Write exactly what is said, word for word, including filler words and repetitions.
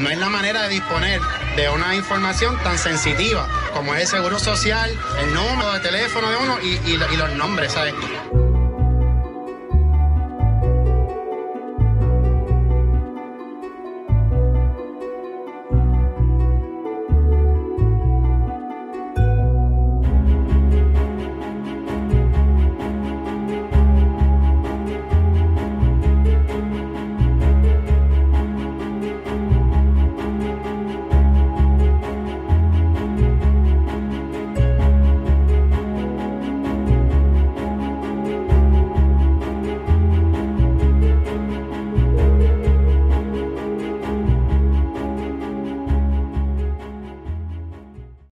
no es la manera de disponer de una información tan sensitiva como es el seguro social, el número de teléfono de uno y, y, y los nombres, ¿sabes?